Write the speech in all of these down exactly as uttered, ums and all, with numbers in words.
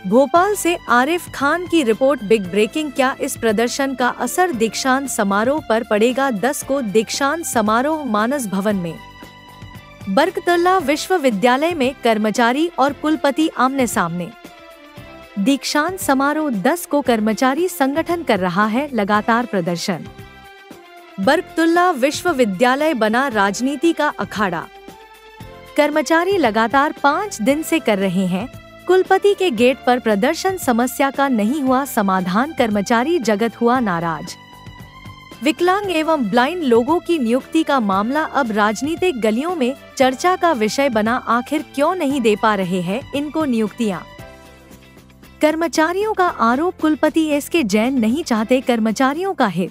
भोपाल से आरिफ खान की report. Big breaking, क्या इस प्रदर्शन का असर दीक्षांत समारोह पर पड़ेगा? दस को दीक्षांत समारोह मानस भवन में। बरकतुल्लाह विश्वविद्यालय में कर्मचारी और कुलपति आमने सामने। दीक्षांत समारोह दस को कर्मचारी संगठन कर रहा है लगातार प्रदर्शन। बरकतुल्लाह विश्वविद्यालय बना राजनीति का अखाड़ा। कर्मचारी लगातार पाँच दिन से कर रहे हैं कुलपति के गेट पर प्रदर्शन। समस्या का नहीं हुआ समाधान, कर्मचारी जगत हुआ नाराज। विकलांग एवं ब्लाइंड लोगों की नियुक्ति का मामला अब राजनीतिक गलियों में चर्चा का विषय बना। आखिर क्यों नहीं दे पा रहे हैं इनको नियुक्तियां? कर्मचारियों का आरोप, कुलपति एस के जैन नहीं चाहते कर्मचारियों का हित।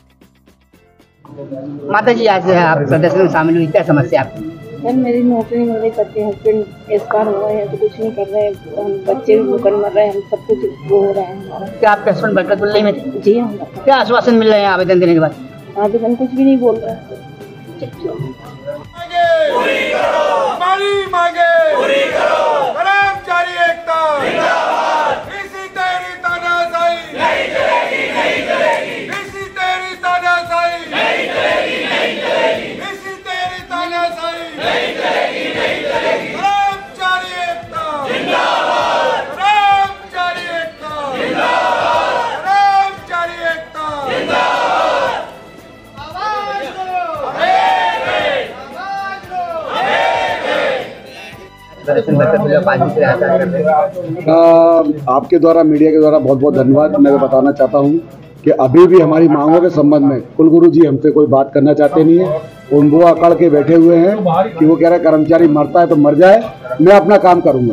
माता जी, आज आप प्रदर्शन में शामिल हुई, क्या समस्या आपकी? सर, मेरी नौकरी नहीं मिल रही, पति हस्बैंड एक्सपायर हो गए हैं तो कुछ नहीं कर रहे हैं, हम बच्चे भी भूखन मर रहे हैं, हम सब कुछ वो हो रहे हैं। क्या आपके हस्बैंड बरकतुल्लाह में थे? जी हाँ। क्या आश्वासन मिल रहे हैं आवेदन देने के बाद? आवेदन कुछ भी नहीं बोल रहा है। हमारी मांगे पूरी करो, कर्मचारी एकता जिंदाबाद, इसी तेरी तानाशाही नहीं चलेगी, नहीं चलेगी, इसी तेरी तानाशाही नहीं चलेगी, नहीं चलेगी, इसी तेरी तानाशाही नहीं चलेगी, नहीं चलेगी, कर्मचारी एकता जिंदाबाद, कर्मचारी एकता जिंदाबाद, कर्मचारी एकता जिंदाबाद। आवाज दो, एक एक, आवाज दो, एक एक। प्रदर्शन बरकतुल्लाह पाँच दिन से लगातार कर रहे हैं। आपके द्वारा, मीडिया के द्वारा बहुत बहुत धन्यवाद। मैं बताना चाहता हूं कि अभी भी हमारी मांगों के संबंध में कुलगुरु जी हमसे कोई बात करना चाहते नहीं है। उन वो अकड़ के बैठे हुए हैं कि वो कह रहे कर्मचारी मरता है तो मर जाए, मैं अपना काम करूंगा।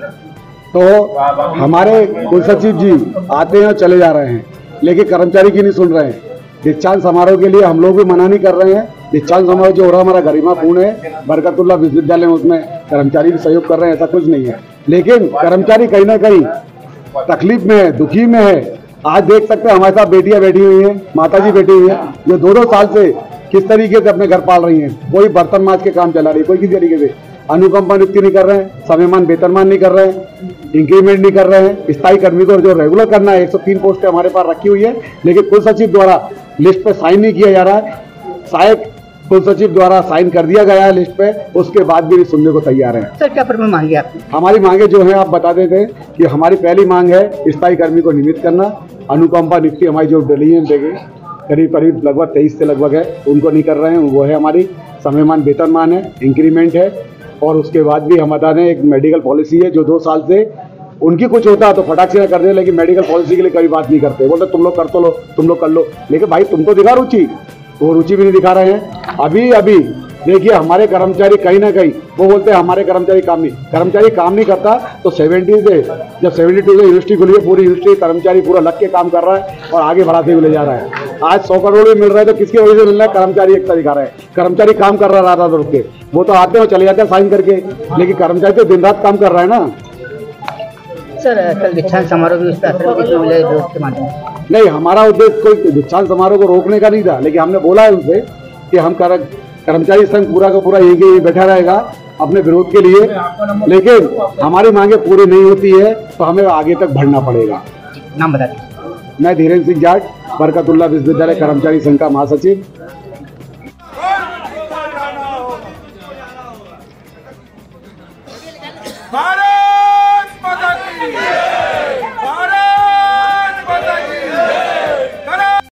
तो हमारे कुल सचिव जी आते हैं और चले जा रहे हैं, लेकिन कर्मचारी की नहीं सुन रहे हैं। दीक्षांत समारोह के लिए हम लोग भी मना नहीं कर रहे हैं। दीक्षांत समारोह जो हो रहा हमारा गरिमापूर्ण है, बरकतुल्लाह विश्वविद्यालय में, उसमें कर्मचारी भी सहयोग कर रहे हैं, ऐसा कुछ नहीं है। लेकिन कर्मचारी कहीं ना कहीं तकलीफ में है, दुखी में है। आज देख सकते हैं हमारे साथ बेटियां बैठी हुई हैं, माता जी बैठी हुई हैं, जो दो दो साल से किस तरीके से अपने घर पाल रही हैं। कोई बर्तन माज के काम चला रही है, कोई किसी तरीके से अनुकंपा नियुक्ति नहीं कर रहे हैं, समयमान वेतनमान नहीं कर रहे हैं, इंक्रीमेंट नहीं कर रहे हैं। स्थायी कर्मी को जो रेगुलर करना है, एक सौ तीन पोस्टें हमारे पास रखी हुई है, लेकिन कुल सचिव द्वारा लिस्ट पे साइन नहीं किया जा रहा है। शायद कुल सचिव द्वारा साइन कर दिया गया है लिस्ट पे, उसके बाद भी सुनने को तैयार है। सर, क्या प्रमुख मांगे आपकी? हमारी मांगे जो है आप बता देते हैं कि हमारी पहली मांग है स्थायी कर्मी को नियमित करना। अनुकंपा नियुक्ति हमारी जो डिलीजन देंगे करीब करीब लगभग तेईस से लगभग है, उनको नहीं कर रहे हैं, वो है हमारी समयमान वेतनमान है, इंक्रीमेंट है। और उसके बाद भी हम बता दें एक मेडिकल पॉलिसी है जो दो साल से उनकी कुछ होता है तो फटाक से ना कर दे, लेकिन मेडिकल पॉलिसी के लिए कभी बात नहीं करते। बोलते तुम लोग कर तो लो, तुम लोग कर लो, लेकिन भाई तुमको दिखा रुचि, वो रुचि भी नहीं दिखा रहे हैं। अभी अभी देखिए हमारे कर्मचारी कहीं ना कहीं वो बोलते हैं हमारे कर्मचारी काम नहीं, कर्मचारी काम नहीं करता तो सेवेंटी से जब सेवेंटी टू से यूनिवर्सिटी खुली है, पूरी यूनिवर्सिटी कर्मचारी पूरा लग के काम कर रहा है और आगे बढ़ाते हुए ले जा रहा है। आज सौ करोड़ भी मिल रहा है तो किसकी वजह से मिल रहा है? कर्मचारी एकता दिखा रहा है। कर्मचारी काम कर रहा था रुक के, वो तो आते हैं चले जाते हैं साइन करके, लेकिन कर्मचारी तो दिन रात काम कर रहा है ना। सर, कल दीक्षांत समारोह भी उस पर असर कितना मिला है विरोध के माध्यम से? नहीं, हमारा उद्देश्य कोई दीक्षांत समारोह को रोकने का नहीं था, लेकिन हमने बोला है उनसे कि हम कर, कर्मचारी संघ पूरा का पूरा यही बैठा रहेगा अपने विरोध के लिए, लेकिन हमारी मांगे पूरी नहीं होती है तो हमें आगे तक बढ़ना पड़ेगा। नाम बता दीजिए। मैं धीरेन्द्र सिंह जाट, बरकतुल्लाह विश्वविद्यालय कर्मचारी संघ का महासचिव। भारत